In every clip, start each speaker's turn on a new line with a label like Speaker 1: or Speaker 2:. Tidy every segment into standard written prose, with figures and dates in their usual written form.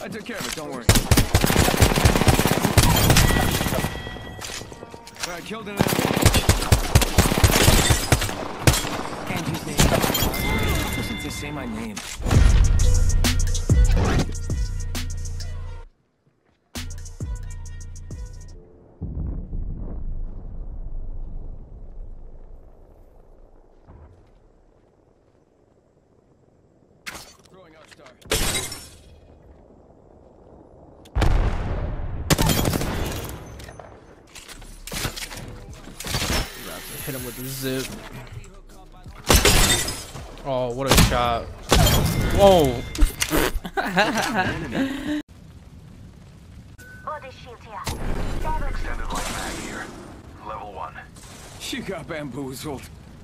Speaker 1: I took care of it, don't worry. I killed an enemy. Andrew's name. Why doesn't they say my name? Throwing our star.
Speaker 2: Hit him with the zip. Oh, what a shot. Whoa.
Speaker 3: Body shield here.
Speaker 4: Extended light mag here. Level 1.
Speaker 1: You got bamboozled.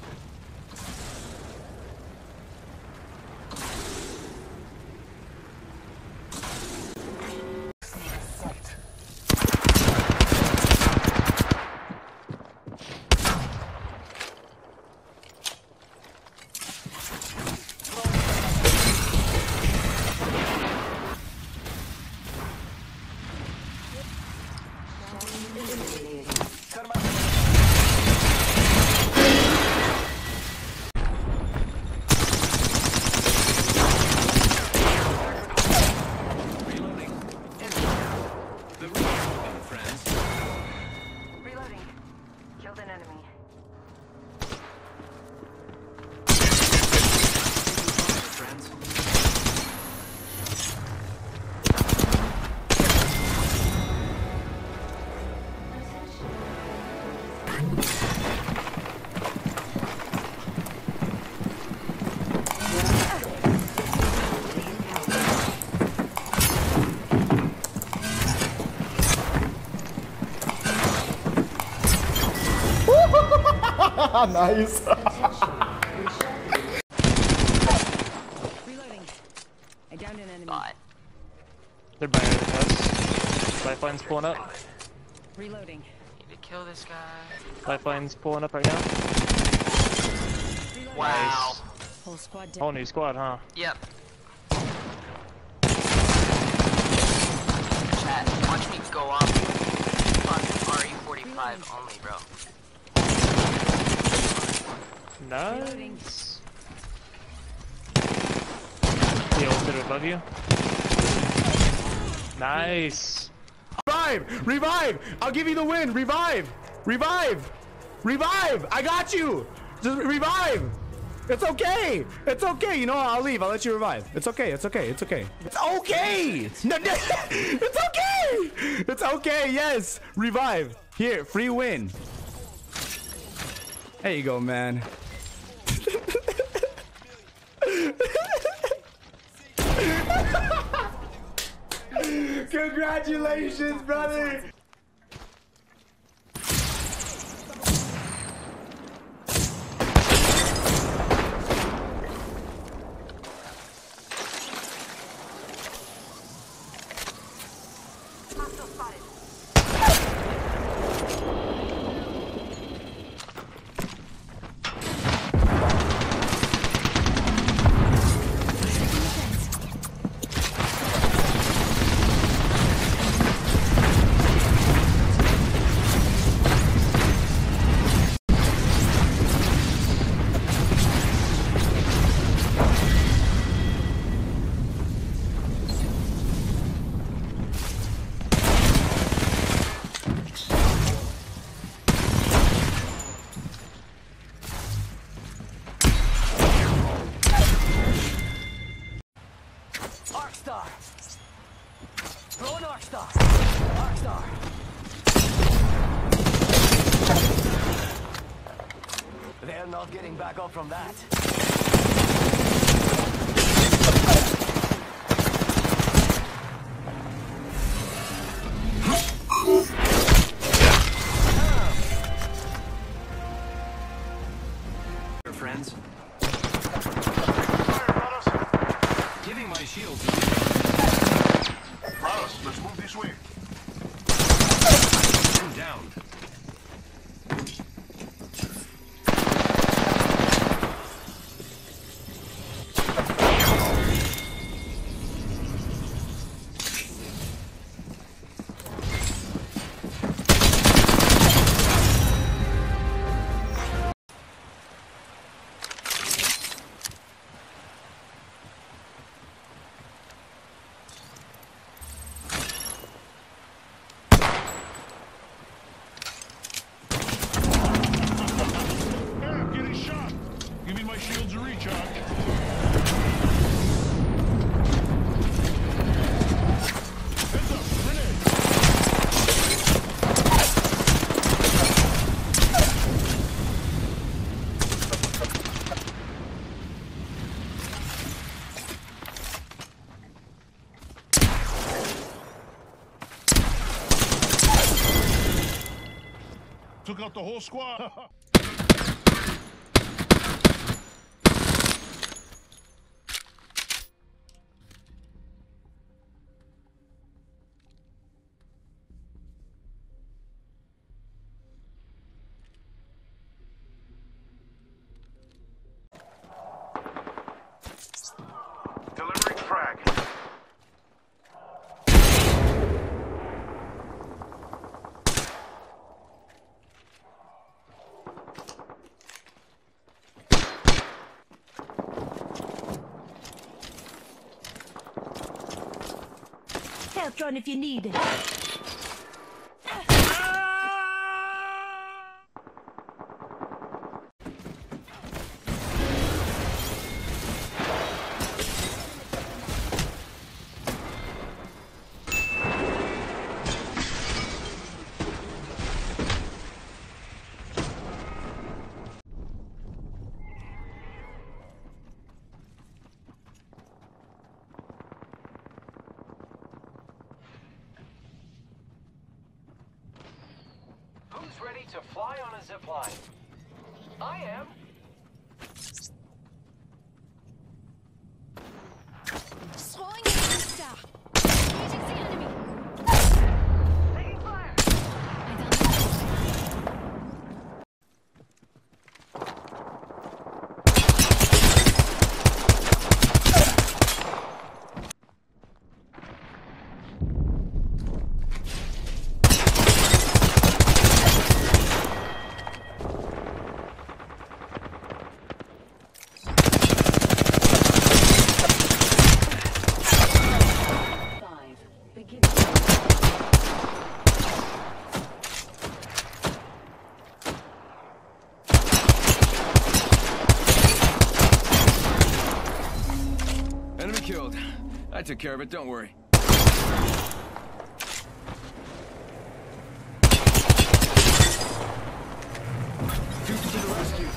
Speaker 3: Reloading. Killed an enemy.
Speaker 1: Friends.
Speaker 2: Nice.
Speaker 3: Reloading. I downed an enemy.
Speaker 5: They're buying us. Lifeline's pulling up.
Speaker 3: Reloading.
Speaker 6: Need to kill this guy.
Speaker 5: Lifeline's pulling up right now.
Speaker 3: Reloading.
Speaker 6: Wow.
Speaker 3: Whole squad
Speaker 5: Whole
Speaker 3: down.
Speaker 5: new squad, huh?
Speaker 6: Yep. Chat, watch me go off. Fuck RE45 only, bro.
Speaker 5: Nice. The ultimate above you. Nice.
Speaker 2: Revive! Revive! I'll give you the win! Revive! Revive! Revive! I got you! Just revive! It's okay! It's okay! You know what? I'll leave. I'll let you revive. It's okay. It's okay. It's okay. It's okay! No, no, it's okay! It's okay, yes! Revive. Here, free win. There you go, man. Congratulations, brother!
Speaker 3: Hostile spotted.
Speaker 1: Arcstar! Throw an Arcstar! Arcstar! They're not getting back up from that. Friends. Giving my shield.
Speaker 4: Rouse, let's move this way.
Speaker 1: Down.
Speaker 7: Took out the whole squad.
Speaker 4: Delivering frag.
Speaker 3: Help run if you need it.
Speaker 8: Who's ready to fly on a zipline? I am.
Speaker 3: Throwing a star. Engaging the enemy.
Speaker 8: Taking fire.
Speaker 9: Enemy killed. I took care of it, don't worry. Troops to the rescue.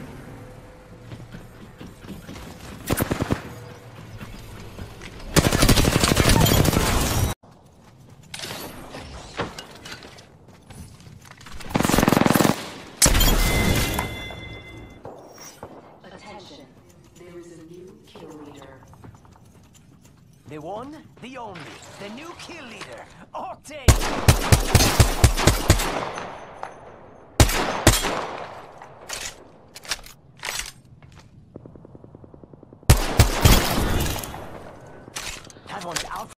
Speaker 3: Attention. There is a new kill leader.
Speaker 8: The one, the only, the new kill leader, Orte! That one's out.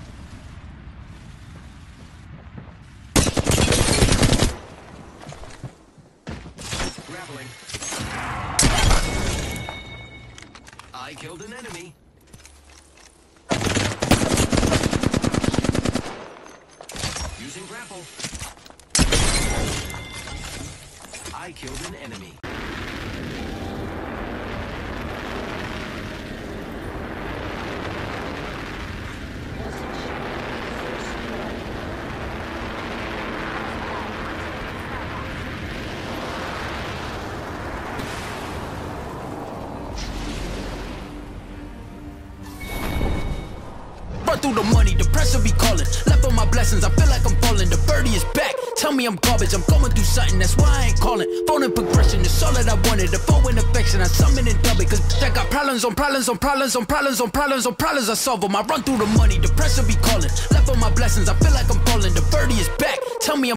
Speaker 9: Grappling. I killed an enemy. Using grapple. I killed an enemy.
Speaker 10: Run through the money, the pressure be calling. Left on my blessings, I feel like I'm falling. The birdie is back. Tell me I'm garbage, I'm going through something, that's why I ain't calling. Phone and progression, it's all that I wanted. The phone in affection, I summon and dub it. Cause I got problems on problems on problems on problems on problems on problems, I solve them. I run through the money, the pressure be calling. Left on my blessings, I feel like I'm falling. The birdie is back. Tell me I'm